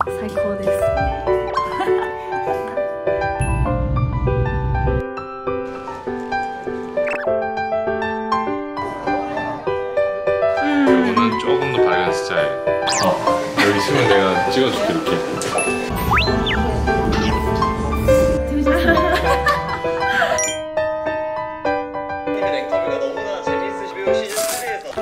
最高です。 이거는 조금 더 밝은 스타일. 여기 있으면 내가 찍어줄게 이렇게. 인터뷰가 너무나 재미있으시고요. 시즌 3에서.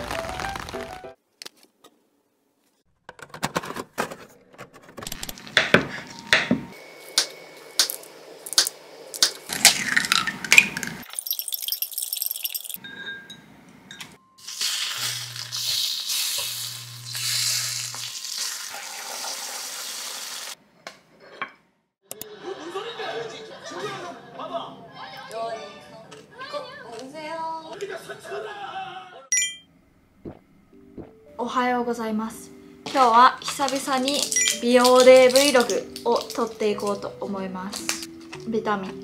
おはようございます。今日は久々に美容デー Vlog を撮っていこうと思います。ビタミン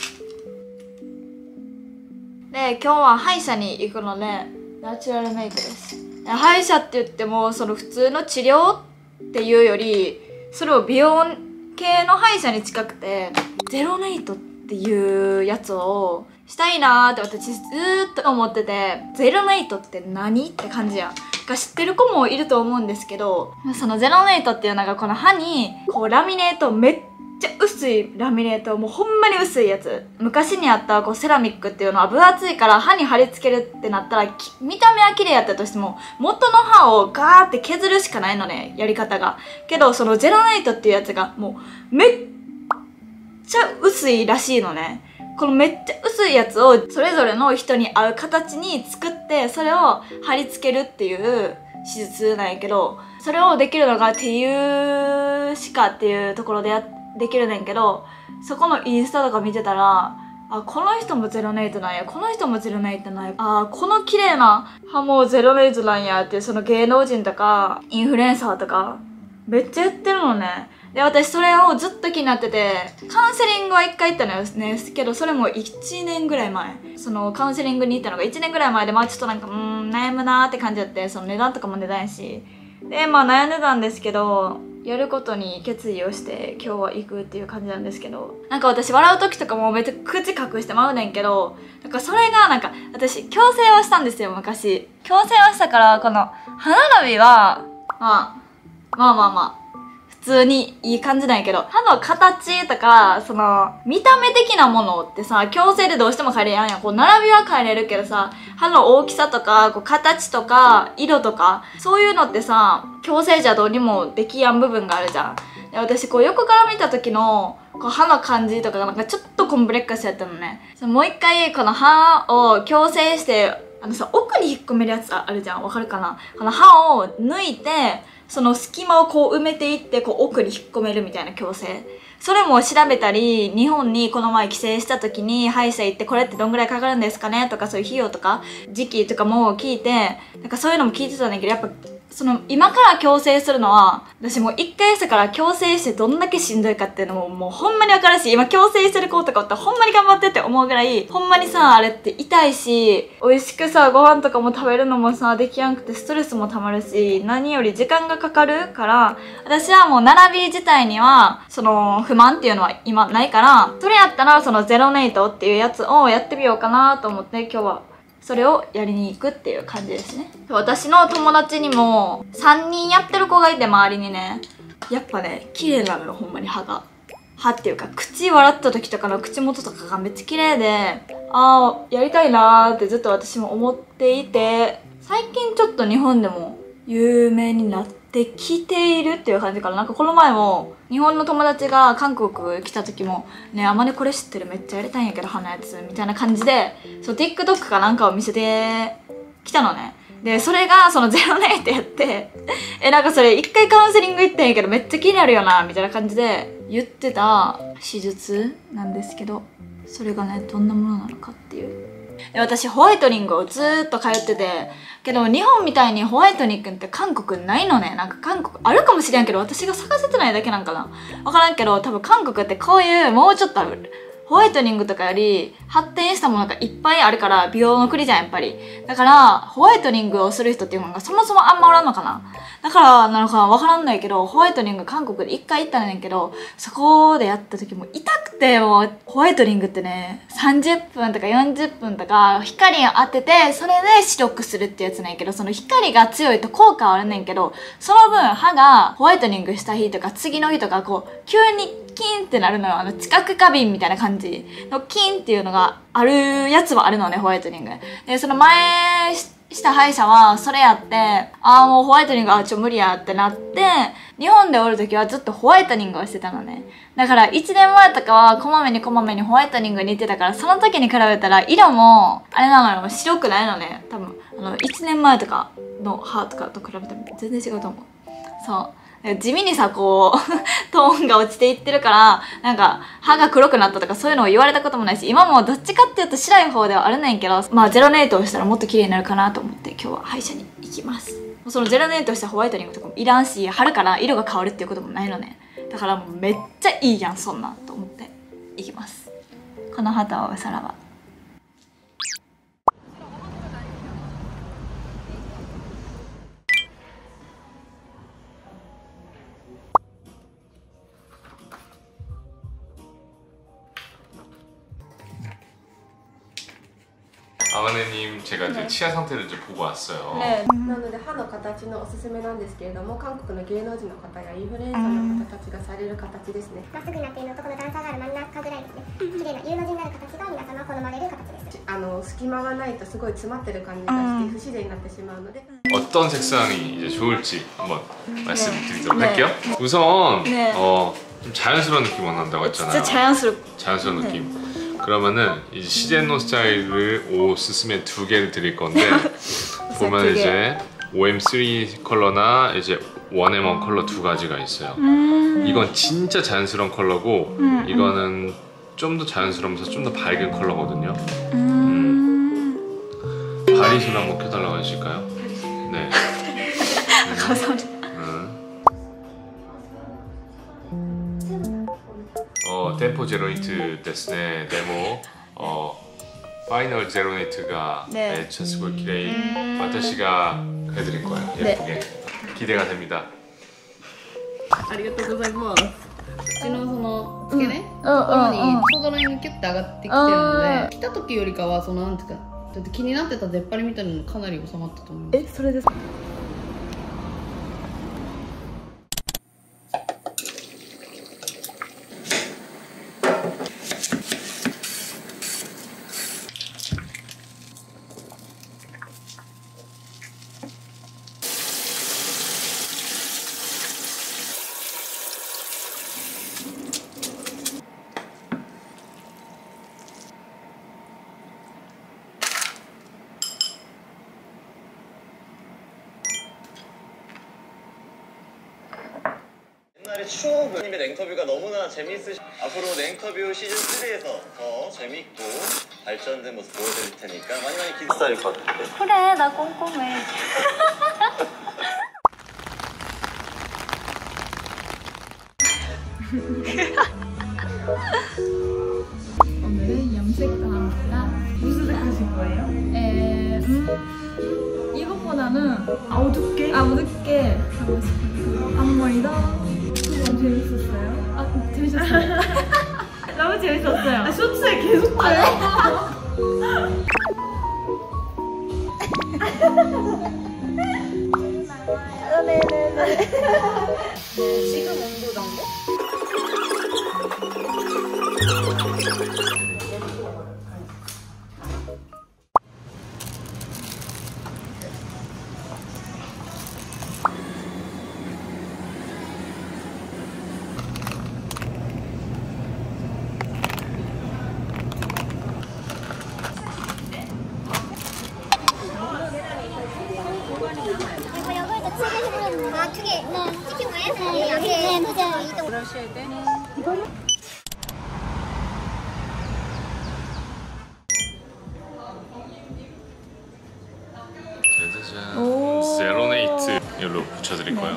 で、今日は歯医者に行くのでナチュラルメイクです。歯医者って言ってもその普通の治療っていうより、それを美容系の歯医者に近くて、ゼロネイトっていうやつをしたいなーって私ずーっと思ってて、ゼロネイトって何って感じやん。知ってる子もいると思うんですけど、そのゼロネイトっていうのがこの歯にこうラミネート、めっちゃ薄いラミネート、もうほんまに薄いやつ。昔にあったこうセラミックっていうのは分厚いから歯に貼り付けるってなったら見た目は綺麗やったとしても元の歯をガーって削るしかないのね、やり方が。けどそのゼロネイトっていうやつがもうめっちゃ薄いらしいのね。このめっちゃ薄いやつをそれぞれの人に合う形に作って、それを貼り付けるっていう手術なんやけど、それをできるのがテユ歯科っていうところでできるねんけど、そこのインスタとか見てたら、あ、この人もゼロネイトなんや、この人もゼロネイトなんや、あ、この綺麗な歯もゼロネイトなんやっていう、その芸能人とかインフルエンサーとかめっちゃやってるのね。で、私それをずっと気になってて、カウンセリングは1回行ったのよね。けどそれも1年ぐらい前。そのカウンセリングに行ったのが1年ぐらい前で、まあちょっとなんか悩むなーって感じだって、その値段とかも値段やし。で、まあ悩んでたんですけど、やることに決意をして今日は行くっていう感じなんですけど、なんか私笑う時とかもめっちゃ口隠してまうねんけど、なんかそれがなんか私矯正はしたんですよ、昔。矯正はしたから、この歯並びは、まあ普通にいい感じなんやけど、歯の形とか、その、見た目的なものってさ、矯正でどうしても変えれやんやん。こう、並びは変えれるけどさ、歯の大きさとか、こう、形とか、色とか、そういうのってさ、矯正じゃどうにもできやん部分があるじゃん。で、私、こう、横から見た時の、こう、歯の感じとかがなんかちょっとコンプレックスやったのね。もう一回、この歯を矯正して、奥に引っ込めるやつあるじゃん。わかるかな？この歯を抜いて、その隙間をこう埋めていって、こう奥に引っ込めるみたいな矯正。それも調べたり、日本にこの前帰省した時に歯医者行ってこれってどんぐらいかかるんですかねとか、そういう費用とか、時期とかも聞いて、なんかそういうのも聞いてたんだけど、やっぱ、その今から矯正するのは、私もう一回したから矯正してどんだけしんどいかっていうのももうほんまにわかるし、今矯正してる子とかってほんまに頑張ってって思うぐらい、ほんまにさ、あれって痛いし、美味しくさ、ご飯とかも食べるのもさ、できやんくてストレスもたまるし、何より時間がかかるから、私はもう並び自体には、その不満っていうのは今ないから、それやったらそのゼロネイトっていうやつをやってみようかなと思って今日はそれをやりに行くっていう感じですね。私の友達にも3人やってる子がいて、周りにね。やっぱね、綺麗なのよ、ほんまに歯が。歯っていうか、口笑った時とかの口元とかがめっちゃ綺麗で、あー、やりたいなーってずっと私も思っていて、最近ちょっと日本でも有名になってきているっていう感じかな。なんかこの前も、日本の友達が韓国来た時も、ね、あまねこれ知ってる、めっちゃやりたいんやけど、歯のやつ、みたいな感じで、そう、TikTok かなんかを見せてきたのね。で、それが、そのゼロネイトやって、なんかそれ一回カウンセリング行ったんやけど、めっちゃ気になるよな、みたいな感じで言ってた手術なんですけど、それがね、どんなものなのかっていう。で、私、ホワイトニングをずーっと通ってて、けど日本みたいにホワイトニングって韓国ないのね。なんか韓国あるかもしれんけど、私が探せてないだけなんかな。わからんけど、多分韓国ってこういうもうちょっとホワイトニングとかより発展したものがいっぱいあるから美容の国じゃんやっぱり。だからホワイトニングをする人っていうのがそもそもあんまおらんのかな。だからなのかわからんないけど、ホワイトニング韓国で1回行ったねんけど、そこでやった時も痛くて、もうホワイトニングってね30分とか40分とか光を当ててそれで白くするってやつなんやけど、その光が強いと効果はあるねんけど、その分歯がホワイトニングした日とか次の日とかこう急にキーンってなるのよ。知覚過敏みたいな感じのキーンっていうのがあるやつはあるのね、ホワイトニングで。その前した歯医者はそれやって、ああもうホワイトニング無理やってなって、日本でおる時はずっとホワイトニングをしてたのね。だから1年前とかはこまめにホワイトニングに行ってたから、その時に比べたら色もあれなのよ、白くないのね。多分1年前とかの歯とかと比べても全然違うと思う。そう地味にさこうトーンが落ちていってるから、なんか歯が黒くなったとかそういうのを言われたこともないし、今もどっちかっていうと白い方ではあるねんけど、まあゼロネイトをしたらもっと綺麗になるかなと思って今日は歯医者に行きます。そのゼロネイトしたホワイトニングとかもいらんし、春から色が変わるっていうこともないのね。だからもうめっちゃいいやんそんなんと思って行きます。この旗をさらば 아마네님 제가 이제 치아 상태를 좀 보고 왔어요. 네. なので歯の形のおすすめなんですけれども、韓国の芸能人の方やインフルエンサーの方たちがされる形ですね。 まっすぐになっているのとこの段差がある真ん中ぐらいですね。綺麗な U の字になる形が皆様好まれる形です。 隙間がないとすごい詰まってる感じがして不自然になってしまうので。 어떤 색상이 이제 좋을지 한번 말씀드리도록 할게요. 우선 네. 좀 자연스러운 느낌 원한다고 했잖아요. 진짜 자연스러운 느낌. 그러면은 이제 시젠노 스타일을 옷 쓰시면 2개를 드릴 건데 보면 이제 OM3 컬러나 이제 1M1 컬러 2가지가 있어요. 이건 진짜 자연스러운 컬러고 이거는 좀 더 자연스러우면서 좀 더 밝은 컬러거든요. 바리솔 한번 켜달라고 하실까요? 네. 감사합니다. 템포 제로네이트 ですね。でもファイナルゼロネイトがめっちゃすごい綺麗。私が해드릴 거예요. 예쁘게. 기대가 됩니다. ありがとうございます。口のその付け根ところにちょうどラインにキュッて上がってきてるので、来た時よりかはそのなんていうか、だって気になってた出っ張りみたいなのかなり収まったと思います。 それです。 옛날에 추억님의 냉터뷰가 너무나 재미있으시 앞으로 냉터뷰 시즌 3에서 더 재밌고 발전된 모습 보여드릴 테니까 많이 기대 스타일 것 같은데. 그래 나 꼼꼼해. 오늘은 염색감이랑 무슨 색 하실 거예요? 이것보다는 어둡게 하고 싶어요. 앞머리 더 너무 재밌었어요. 재밌었어요. 너무 재밌었어요. 쇼츠에 계속 봐요. 네네네. 지금 온도 정도? 이거 요거에다 튀기는 아 튀기 네 튀긴 거예요? 네 여기 네 맞아요 이거 그러셔야 돼 이걸로 짜자잔 제로네이트 이걸로 붙여드릴 거예요.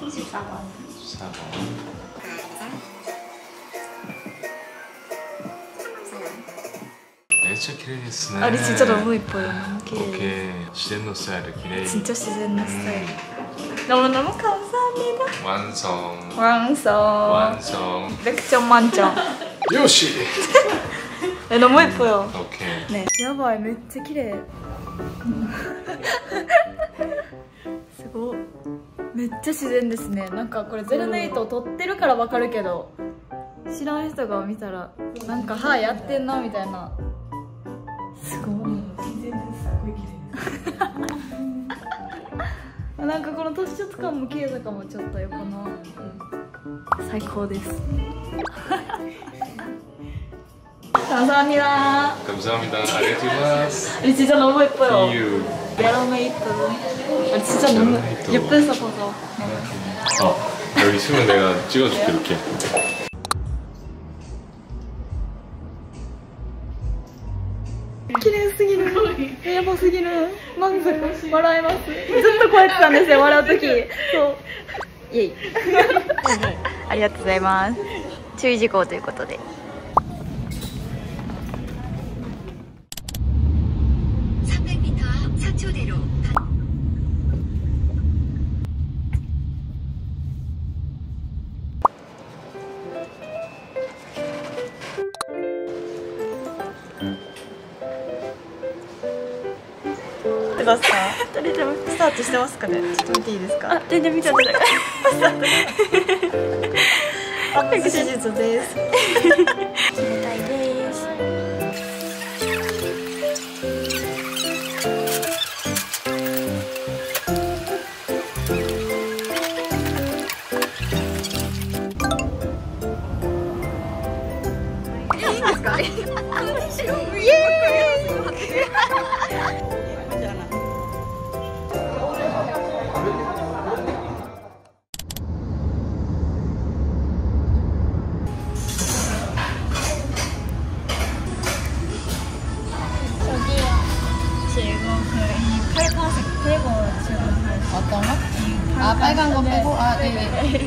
24번. 24번. ちゃ綺麗ですね。 아, 진짜 너무 예뻐요. 너무 귀여워요. 오케이. 自然のスタイル綺麗. 진짜 시즌 스타일. 너무너무 감사합니다. 완성. 완성. 완성. 100점 만점. 요시. 네, 너무 예뻐요. 오케이. 네. 야바이, めっちゃ綺麗. すごい。めっちゃ自然ですね。なんかこれゼルネイトを撮ってるからわかるけど、知らん人が見たらなんか歯やってんなみたいな。すごい。自然ですごい綺麗。なんかこの突出感も綺麗だかも。ちょっと横の最高です。감사합니다. 감사합니다. 알겠습니다. 아니 진짜 너무 예뻐요. See you. 메로메이트. 아니 진짜 너무 메로메이트. 예뻐서 봐서. 여기 있으면 내가 찍어줄게 이렇게. 기레스기를 야바스기를 만족. 笑えます。ずっとこうやってたんですよ、笑うとき。そう。イエイ。ありがとうございます。注意事項ということで。 スタートしてますかね。ちょっと見ていいですか。あ、全然見ちゃってない。スタート。あ、手術です。痛いです。いいですか。イエーイ。 어떤 거? 아 빨간 거 빼고? 아 네.